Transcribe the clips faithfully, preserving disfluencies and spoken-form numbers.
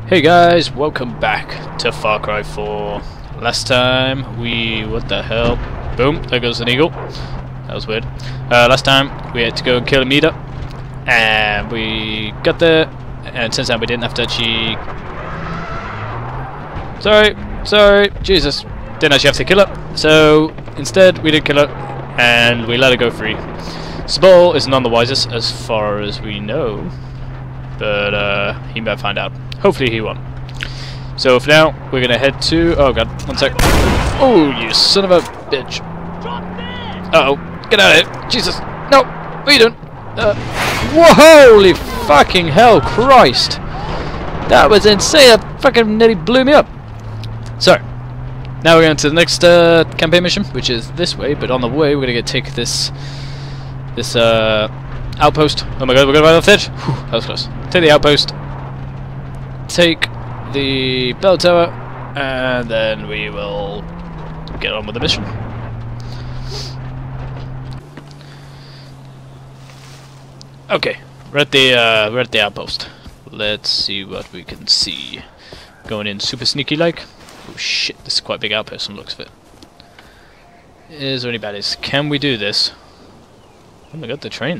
Hey guys, welcome back to Far Cry four. Last time we... what the hell? Boom, there goes an eagle. That was weird. Uh, last time we had to go and kill a meter. And we got there, and turns out we didn't have to actually... Sorry, sorry, Jesus. Didn't actually have to kill her. So, instead we did kill her, and we let her go free. Spall is none the wisest as far as we know. But uh, he might find out. Hopefully he won't. So for now, we're gonna head to... oh god, one sec. Oh, you son of a bitch. Uh oh, get out of here. Jesus. No, what are you doing? Uh, whoa, holy fucking hell, Christ. That was insane. That fucking nearly blew me up. So, now we're going to the next uh, campaign mission, which is this way, but on the way we're gonna get take this... this uh... outpost. Oh my god, we're going right off the edge. Whew, that was close. Take the outpost. Take the bell tower. And then we will get on with the mission. Okay, we're at the uh, we're at the outpost. Let's see what we can see. Going in super sneaky like. Oh shit, this is quite a big outpost from the looks of it. Is there any baddies? Can we do this? Oh my god, the train.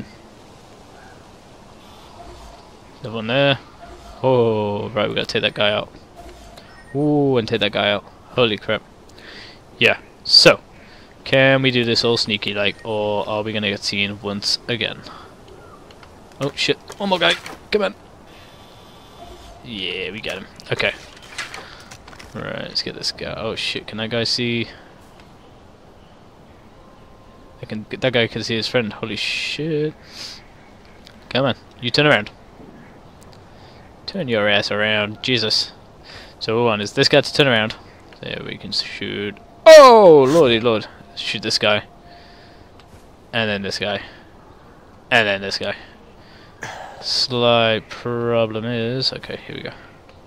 There's one there. Oh, right, we gotta take that guy out. Ooh, and take that guy out. Holy crap. Yeah, so, can we do this all sneaky like, or are we gonna get seen once again? Oh shit, one more guy, come on. Yeah, we got him. Okay. Right, let's get this guy. Oh shit, can that guy see? I can. That guy can see his friend. Holy shit. Come on, you turn around. Turn your ass around, Jesus. So one is this guy to turn around. There we can shoot. Oh lordy lord! Shoot this guy, and then this guy, and then this guy. Slight problem is okay. Here we go.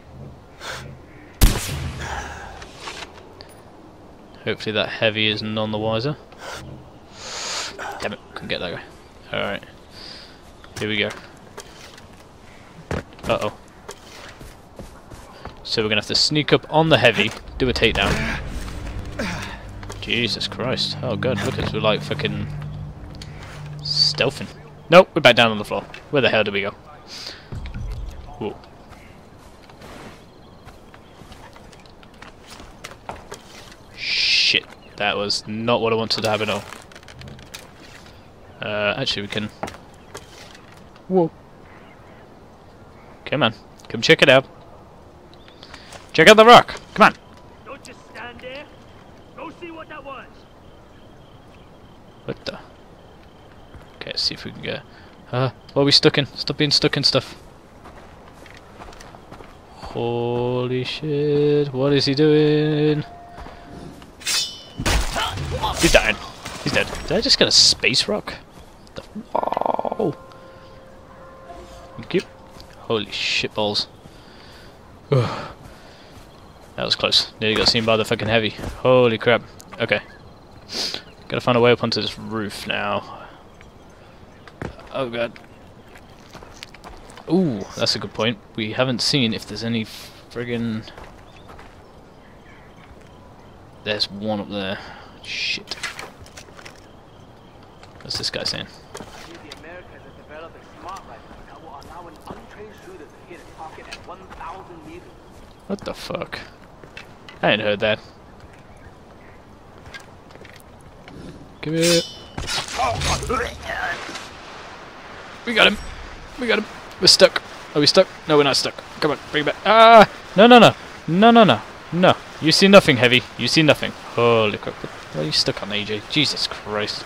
Hopefully that heavy is none the wiser. Damn it! Couldn't get that guy. All right. Here we go. Uh oh. So we're gonna have to sneak up on the heavy, do a takedown. Jesus Christ. Oh god, look at us, we're like fucking stealthing. Nope, we're back down on the floor. Where the hell do we go? Whoa. Shit. That was not what I wanted to happen at all. Uh, actually we can... Whoa. Come on, come check it out. Check out the rock. Come on. Don't just stand there. Go see what that was. What the? Okay, let's see if we can get. Uh, what are we stuck in? Stop being stuck in stuff. Holy shit! What is he doing? He's dying. He's dead. Did I just get a space rock? What the? Whoa! Thank you. Holy shit balls. That was close. Nearly got seen by the fucking heavy. Holy crap. Okay. Gotta find a way up onto this roof now. Oh god. Ooh, that's a good point. We haven't seen if there's any friggin... There's one up there. Shit. What's this guy saying? What the fuck? I ain't heard that. Give it. We got him. We got him. We're stuck. Are we stuck? No, we're not stuck. Come on, bring it back. Ah! No, no, no. No, no, no. No. You see nothing, Heavy. You see nothing. Holy crap. Why are you stuck on, A J? Jesus Christ.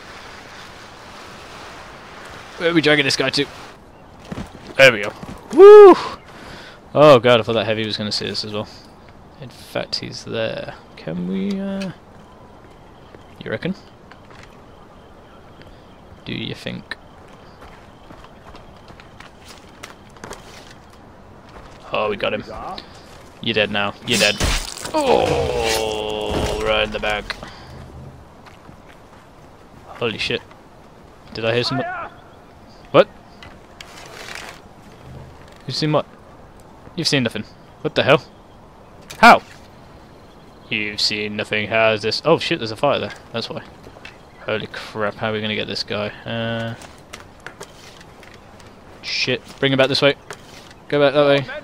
Where are we dragging this guy to? There we go. Woo! Oh god, I thought that heavy was going to see us as well. In fact, he's there. Can we, uh... You reckon? Do you think? Oh, we got him. You're dead now. You're dead. Oh, right in the back. Holy shit. Did I hear some... What? You've seen what? You've seen nothing. What the hell? How? You've seen nothing. How's this? Oh shit, there's a fire there. That's why. Holy crap, how are we gonna get this guy? Uh, shit, bring him back this way. Go back that way.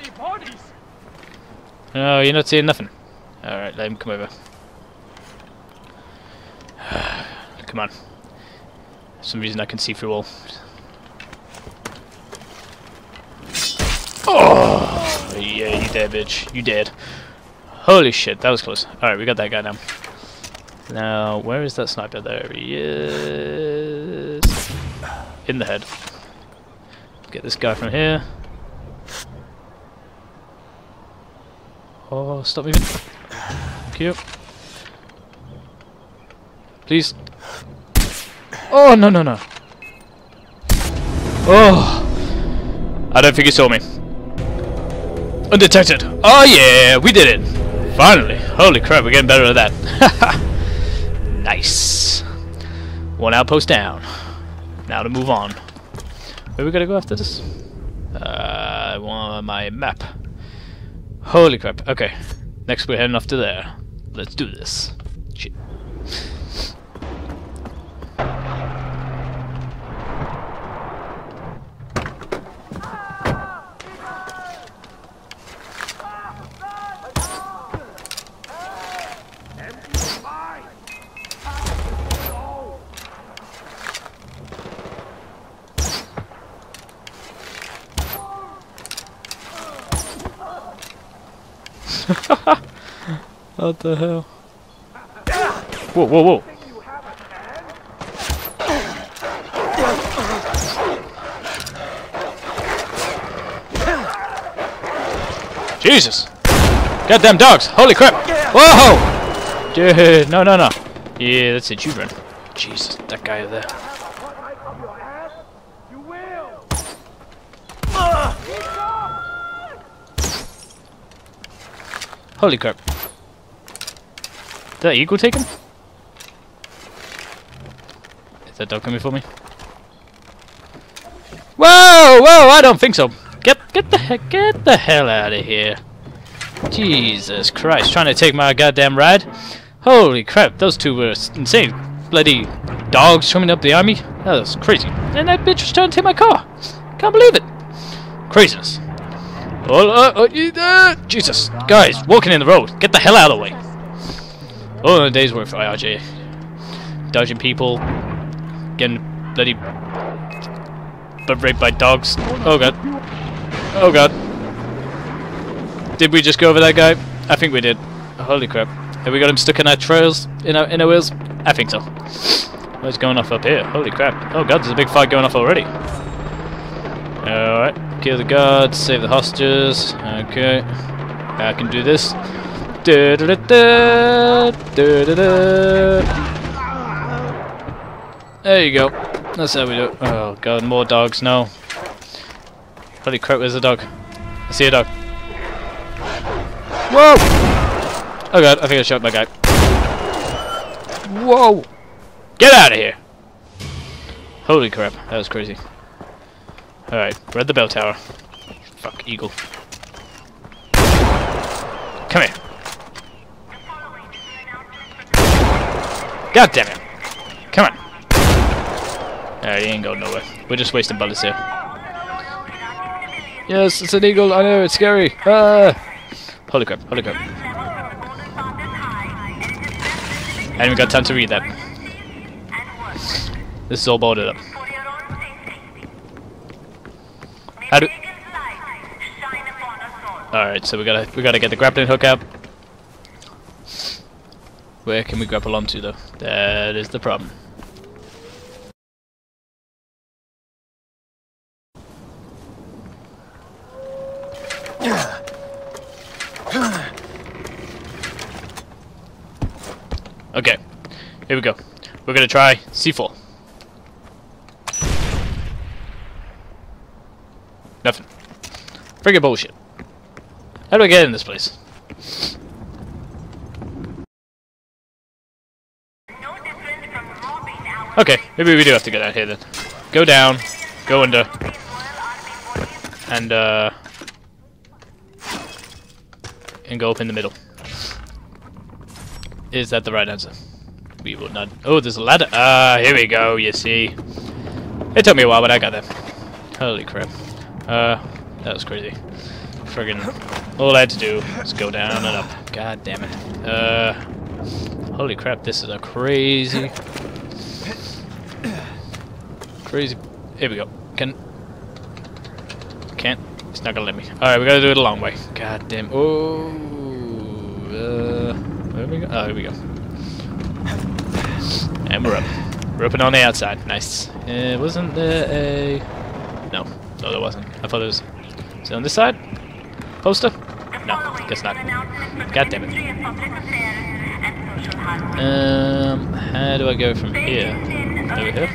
No, you're not seeing nothing. Alright, let him come over. Come on. For some reason I can see through all. Oh! Yeah, you dead, bitch. You dead. Holy shit, that was close. Alright, we got that guy now. Now, where is that sniper? There he is. In the head. Get this guy from here. Oh, stop moving. Thank you. Please. Oh, no, no, no. Oh. I don't think he saw me. Undetected. Oh, yeah, we did it. Finally. Holy crap, we're getting better at that. Nice. One outpost down. Now to move on. Where we gotta go after this? Uh, I want my map. Holy crap. Okay. Next we're heading off to there. Let's do this. Shit. What the hell? Whoa, whoa, whoa! Jesus! Goddamn dogs! Holy crap! Whoa! Dude, no, no, no! Yeah, that's it. You run. Jesus, that guy over there. Holy crap. Did that eagle take him? Is that dog coming for me? Whoa! Whoa! I don't think so! Get get the heck get the hell out of here. Jesus Christ, trying to take my goddamn ride? Holy crap, those two were insane. Bloody dogs swimming up the army? That was crazy. And that bitch was trying to take my car. Can't believe it. Craziness. Oh, uh, uh, uh, Jesus, guys, walking in the road. Get the hell out of the way. Oh, a day's work for I R J. Dodging people, getting bloody butt raped by dogs. Oh god. Oh god. Did we just go over that guy? I think we did. Holy crap. Have we got him stuck in our trails? In our, in our wheels? I think so. What's going off up here? Holy crap. Oh god, there's a big fight going off already. Alright. Kill the guards, save the hostages. Okay. I can do this. Da -da -da -da, da -da -da. There you go. That's how we do it. Oh god, more dogs. No. Holy crap, where's the dog? I see a dog. Whoa! Oh god, I think I shot my guy. Whoa! Get out of here! Holy crap, that was crazy. Alright, we're at the bell tower. Fuck, eagle. Come here. God damn it. Come on. Alright, he ain't going nowhere. We're just wasting bullets here. Yes, it's an eagle. I know, it's scary. Ah! Holy crap, holy crap. I haven't got time to read that. This is all boarded up. How do... Alright, so we gotta we gotta get the grappling hook out. Where can we grapple onto though? That is the problem. Okay, here we go. We're gonna try C four. Nothing. Friggin' bullshit. How do I get in this place? Okay, maybe we do have to get out here then. Go down, go under, and uh, and go up in the middle. Is that the right answer? We will not. Oh, there's a ladder. Ah, here we go. You see, it took me a while, but I got there. Holy crap! Uh, that was crazy. Friggin', all I had to do was go down and up. God damn it. Uh, holy crap! This is a crazy, crazy. Here we go. Can. Can't. It's not gonna let me. Alright, we gotta do it a long way. God damn. Oh. Uh, where we go? Oh, here we go. And we're up. We're up and on the outside. Nice. Uh, wasn't there a... No. No, there wasn't. I thought it was... Is it on this side? Poster? No. Guess not. God damn it. Um, how do I go from here? Over here?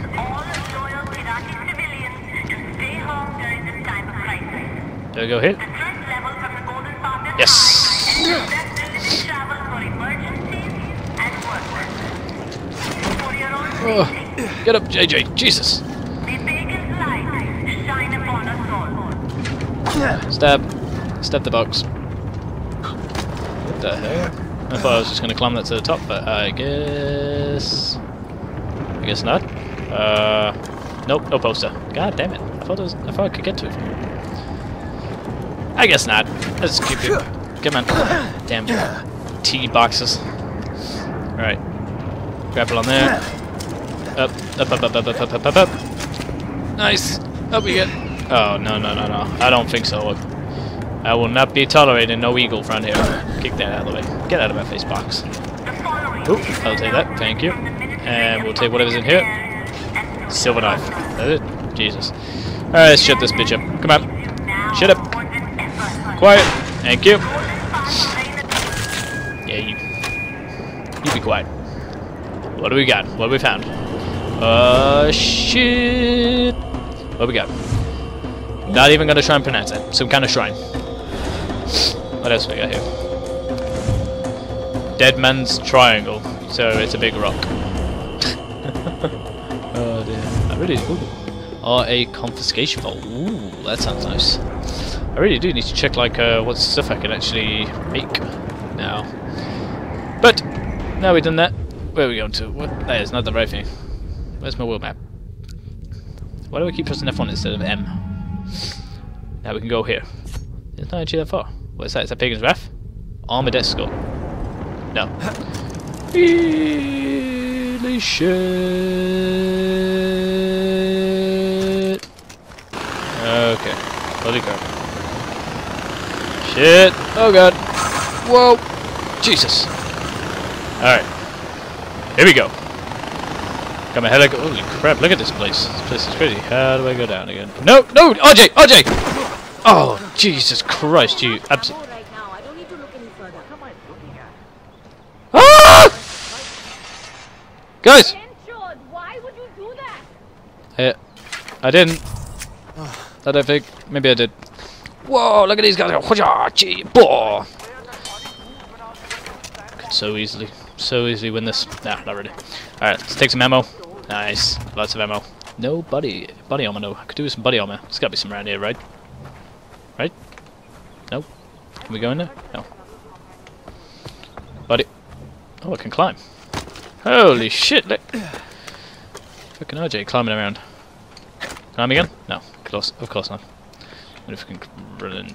Do I go here? Yes! Oh, get up, J J! Jesus! Stab! Stab the box. What the hell? I thought I was just gonna climb that to the top, but I guess... I guess not. Uh... Nope, no poster. God damn it. I thought, it was, I thought I could get to it. I guess not. Let's keep it. Come on. Damn T boxes. Alright. Grapple on there. Up, up, up, up, up, up, up, up, up. Nice. Up we get. Oh, no, no, no, no. I don't think so. I will not be tolerating no eagle front here. Kick that out of the way. Get out of my face box. Oop, I'll take that. Thank you. And we'll take whatever's in here. Silver knife. That's it. Jesus. Alright, let's shut this bitch up. Come on. Shut up. Quiet. Thank you. Yeah, you. You be quiet. What do we got? What have we found? Uh, shit. What we got? Not even gonna try and pronounce it. Some kind of shrine. What else we got here? Dead Man's Triangle. So it's a big rock. Oh dear. I really. Ooh. Or a confiscation vault. Ooh, that sounds nice. I really do need to check like uh, what stuff I can actually make now. But now we've done that. Where are we going to? What? That is not the right thing. Where's my world map? Why do I keep pressing F one instead of M? Now we can go here. It's not actually that far. What is that? Is that Pagan's Wrath? Armored Escort. No. Really shit. Okay. Holy crap. Shit. Oh god. Whoa. Jesus. Alright. Here we go. Got my helic. Holy crap, look at this place. This place is crazy. How do I go down again? No, no! R J! R J! Oh, Jesus Christ, you absolutely. Ah! Guys! Why would you do that? I, I didn't. I don't think. Maybe I did. Whoa, look at these guys. Could so easily. So easily win this. Nah, not really. Alright, let's take some ammo. Nice. Lots of ammo. No body body armor, no. I could do with some body armor. There's gotta be some around here, right? Right? No? Can we go in there? No. Body. Oh, I can climb. Holy shit, look. Fucking R J climbing around. Climb again? No. Close. Of course not. What if we can run in?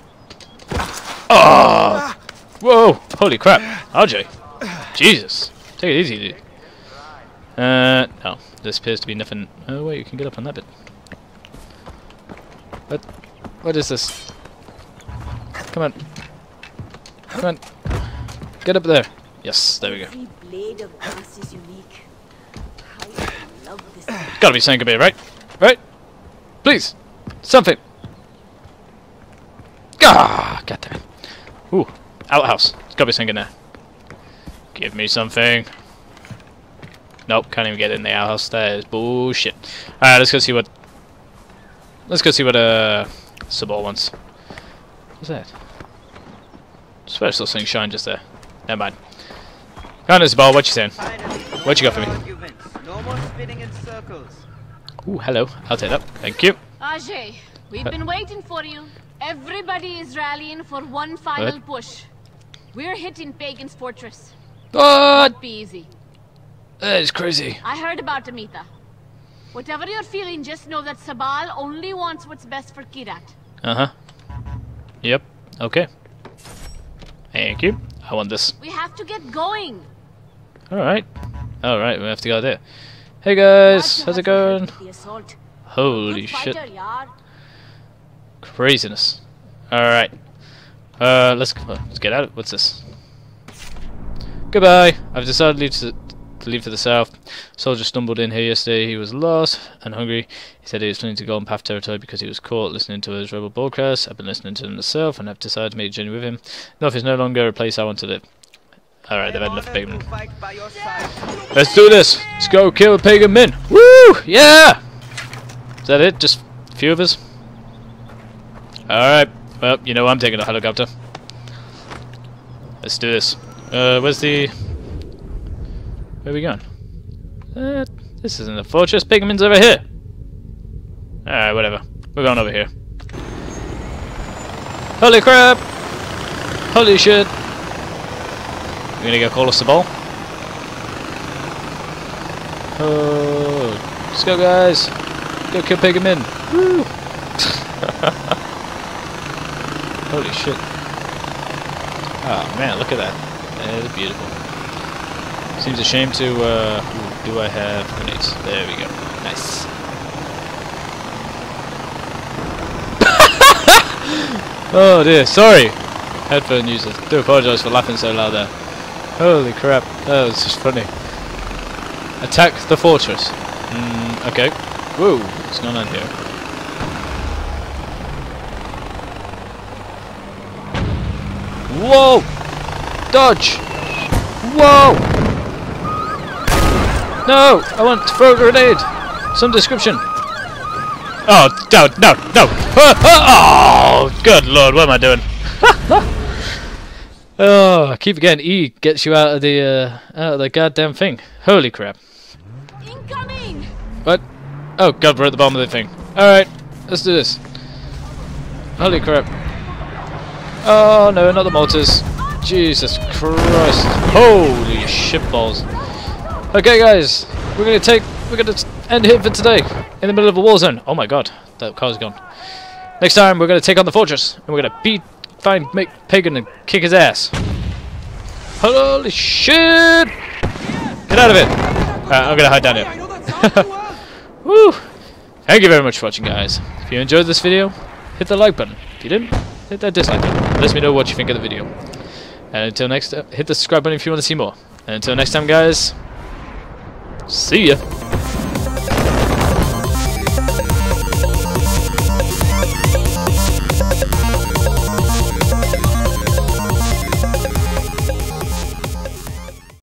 Oh! Whoa! Holy crap. R J. Jesus. Take it easy, dude. Uh, no. This appears to be nothing. Oh, wait, you can get up on that bit. What? What is this? Come on. Come on. Get up there. Yes, there we go. Gotta be something good, right? Right? Please! Something! Ah! God damn it. Ooh. Outhouse. There's gotta be something in there. Give me something. Nope, can't even get in the outhouse. That is bullshit. Alright, let's go see what... Let's go see what, uh... Sabal wants. What's that? I swear I saw something shine just there. Never mind. Come on, Sabal, what you saying? What you got for me? No more spinning in circles. Ooh, hello. I'll take that. Thank you. Ajay, we've been waiting for you. Everybody is rallying for one final What? push. We're hitting Pagan's fortress. What? Won't be easy. That is crazy. I heard about Amita. Whatever you're feeling, just know that Sabal only wants what's best for Kirat. Uh-huh. Yep. Okay. Thank you. I want this. We have to get going. Alright. Alright, we have to go there. Hey guys, Glad to how's it have going? you help with the assault. Holy Good shit. fighter, yaar. Craziness. Alright. Uh, let's, let's get out. What's this? Goodbye. I've decided to leave, to, to leave for the south. Soldier stumbled in here yesterday. He was lost and hungry. He said he was planning to go on Path territory because he was caught listening to his rebel broadcasts. I've been listening to them myself and I've decided to make a journey with him. North is no longer a place I want to live. Alright, they've had enough Pagan. Let's do this! Let's go kill Pagan men! Woo! Yeah! Is that it? Just a few of us? Alright, well, you know I'm taking a helicopter. Let's do this. Uh, where's the... Where are we going? Uh, this isn't the fortress. Pagan men's over here! Alright, whatever. We're going over here. Holy crap! Holy shit! We're gonna go call us the ball. Oh, let's go, guys! Go kill Pagan men! Woo! Holy shit! Oh man, look at that! That is beautiful. Seems a shame to. Uh, ooh, do I have grenades? There we go. Nice. Oh dear, sorry, headphone users. Do apologise for laughing so loud there. Holy crap, that was just funny. Attack the fortress. Mm, okay. Whoa, what's going on here? Whoa! Dodge! Whoa! No! I want to throw a grenade! Some description. Oh, no, no, no! Oh, good lord, what am I doing? Oh, I keep forgetting E gets you out of the uh, out of the goddamn thing. Holy crap! Incoming! What? Oh god, we're at the bottom of the thing. All right, let's do this. Holy crap! Oh no, not the mortars! Jesus Christ! Holy shitballs! Okay, guys, we're gonna take, we're gonna end here for today in the middle of a war zone. Oh my god, that car's gone. Next time, we're gonna take on the fortress and we're gonna beat. Find make Pagan and kick his ass. Holy shit! Get out of it! Alright, I'm gonna hide down here. Woo! Thank you very much for watching, guys. If you enjoyed this video, hit the like button. If you didn't, hit that dislike button. Let me know what you think of the video. And until next time, hit the subscribe button if you want to see more. And until next time, guys, see ya!